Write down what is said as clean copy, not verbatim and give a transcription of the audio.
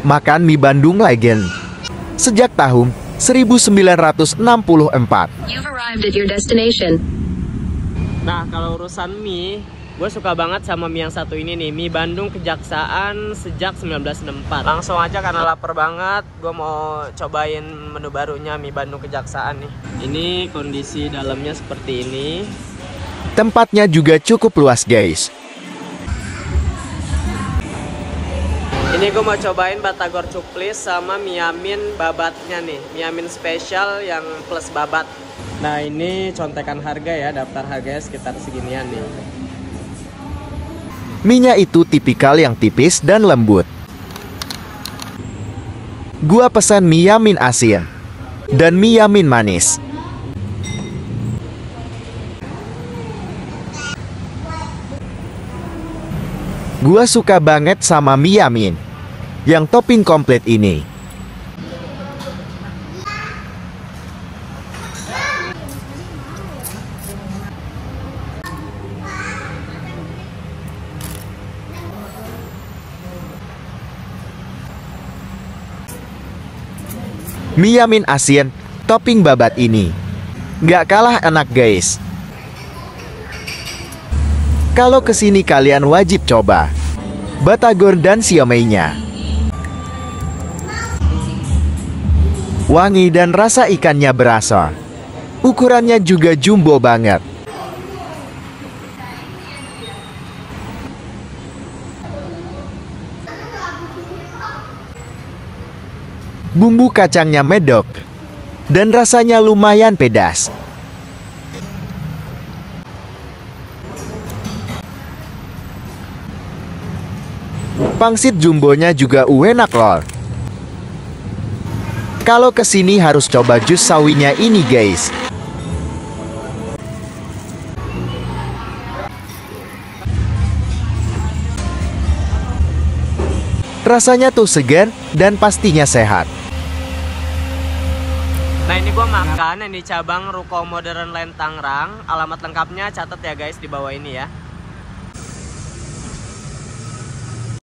makan mie Bandung Legend. Sejak tahun 1964. You've arrived at your destination. Nah, kalau urusan mie, gue suka banget sama mie yang satu ini nih, mie Bandung Kejaksaan sejak 1964. Langsung aja karena lapar banget, gue mau cobain menu barunya mie Bandung Kejaksaan nih. Ini kondisi dalamnya seperti ini. Tempatnya juga cukup luas, guys. Ini gue mau cobain batagor cuklis sama miamin babatnya nih, miamin spesial yang plus babat. Nah, ini contekan harga ya, daftar harganya sekitar seginian nih. Mie-nya itu tipikal yang tipis dan lembut. Gua pesan mie yamin asin dan mie yamin manis. Gua suka banget sama mie yamin yang topping komplit ini. Mie yamin asin topping babat ini nggak kalah enak, guys. Kalau kesini kalian wajib coba batagor dan siomay-nya. Wangi dan rasa ikannya berasa. Ukurannya juga jumbo banget. Bumbu kacangnya medok dan rasanya lumayan pedas. Pangsit jumbonya juga enak loh. Kalau kesini harus coba jus sawinya ini, guys. Rasanya tuh segar dan pastinya sehat. Nah, ini gue makan yang di cabang Ruko Modern Lain Tangerang. Alamat lengkapnya catat ya guys di bawah ini ya.